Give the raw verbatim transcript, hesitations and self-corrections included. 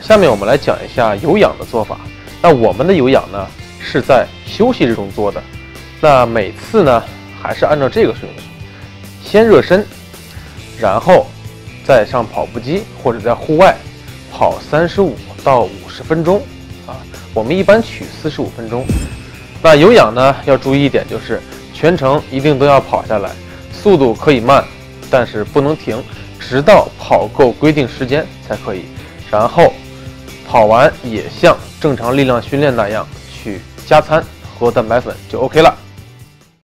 下面我们来讲一下有氧的做法。那我们的有氧呢是在休息之中做的。那每次呢还是按照这个顺序，先热身，然后再上跑步机或者在户外跑三十五到五十分钟啊。我们一般取四十五分钟。那有氧呢要注意一点，就是全程一定都要跑下来，速度可以慢，但是不能停，直到跑够规定时间才可以。然后跑完也像正常力量训练那样去加餐喝蛋白粉就 OK 了。